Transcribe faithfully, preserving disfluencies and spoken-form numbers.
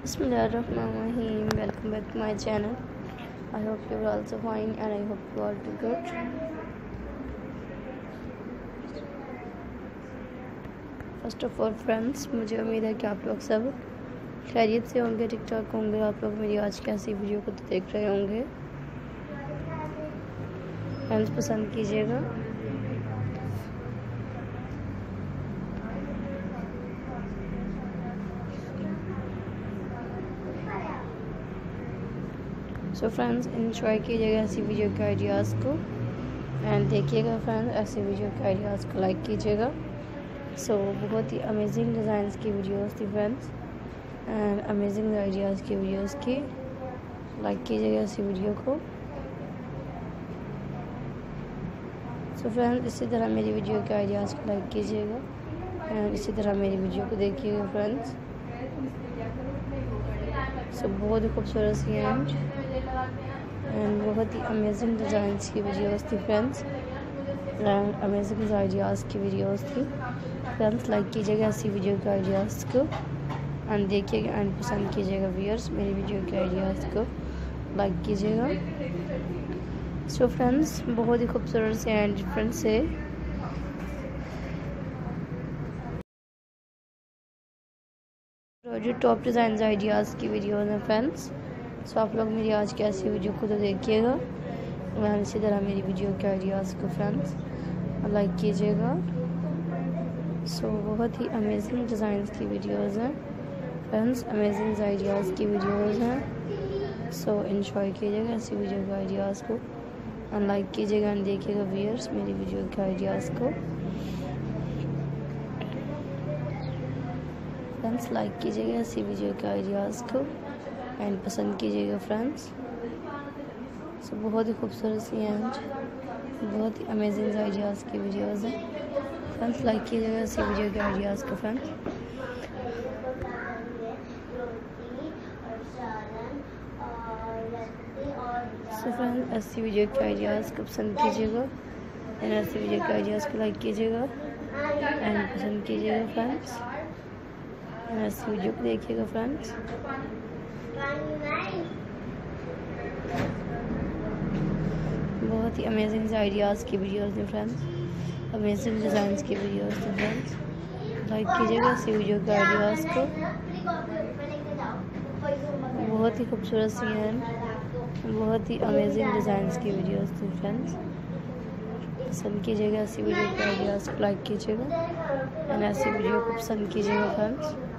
Bismillahirrahmanirrahim. Welcome back to my channel. I hope you are also fine and I hope you are too good. First of all friends, मुझे उम्मीद है कि आप लोग सब खैरियत से होंगे, ठीक ठाक होंगे। आप लोग मेरी आज की ऐसी वीडियो को तो देख रहे होंगे। फ्रेंड्स, पसंद कीजिएगा। सो फ्रेंड्स, इंजॉय कीजिएगा ऐसी वीडियो के आइडियाज़ को एंड देखिएगा फ्रेंड्स, ऐसे वीडियो के आइडियाज़ को लाइक कीजिएगा। सो so, बहुत ही अमेजिंग डिज़ाइंस की वीडियोस थी फ्रेंड्स एंड अमेजिंग आइडियाज़ की वीडियोस की। लाइक कीजिएगा ऐसी वीडियो को। सो so फ्रेंड्स, इसी तरह मेरी वीडियो के आइडियाज़ को लाइक कीजिएगा एंड इसी तरह मेरी वीडियो को देखिएगा फ्रेंड्स। सो so, बहुत ही खूबसूरत सी एंड एंड बहुत ही अमेजिंग डिज़ाइंस की वीडियोस थी फ्रेंड्स एंड अमेजिंग आइडियाज़ की वीडियोस थी फ्रेंड्स। लाइक कीजिएगा ऐसी वीडियो के आइडियाज़ को एंड देखिएगा एंड पसंद कीजिएगा व्यूअर्स, मेरी वीडियो के आइडियाज़ को लाइक कीजिएगा। सो फ्रेंड्स, बहुत ही खूबसूरत से एंड डिफरेंट से जो टॉप डिज़ाइन आइडियाज़ की वीडियोस हैं फ्रेंड्स। सो आप लोग मेरी आज की ऐसी वीडियो को तो देखिएगा और इसी तरह मेरी वीडियो के आइडियाज़ को फ्रेंड्स लाइक कीजिएगा। सो बहुत ही अमेजिंग डिज़ाइंस की वीडियोस हैं फ्रेंड्स, अमेजिंग आइडियाज़ की वीडियोस हैं। सो एंजॉय कीजिएगा ऐसी वीडियो के आइडियाज़ को और लाइक कीजिएगा एंड देखिएगा व्यूअर्स मेरी वीडियो के आइडियाज़ को। फ्रेंड्स, लाइक कीजिएगा ऐसी वीडियो के आइडियाज़ को एंड पसंद कीजिएगा फ्रेंड्स। सो बहुत ही खूबसूरत सी एंड बहुत ही अमेजिंग आइडियाज़ की वीडियोस हैं फ्रेंड्स। लाइक कीजिएगा ऐसी वीडियो के आइडियाज़ को फ्रेंड्स। सो फ्रेंड्स, ऐसी वीडियो के आइडियाज़ को पसंद कीजिएगा एंड ऐसी वीडियो के आइडियाज़ को लाइक कीजिएगा एंड पसंद कीजिएगा फ्रेंड्स एंड ऐसी वीडियो को देखिएगा फ्रेंड्स। बहुत ही अमेजिंग आइडियाज़ की वीडियोस थे फ्रेंड्स, अमेजिंग डिज़ाइंस की वीडियोस थे फ्रेंड्स। लाइक कीजिएगा इसी वीडियो के आइडियाज़ को। बहुत ही खूबसूरत सी हैं, बहुत ही अमेजिंग डिज़ाइंस की वीडियोस थे फ्रेंड्स। पसंद कीजिएगा ऐसी वीडियो के आइडियाज़ को, लाइक कीजिएगा एंड ऐसी वीडियो को पसंद कीजिएगा फ्रेंड्स।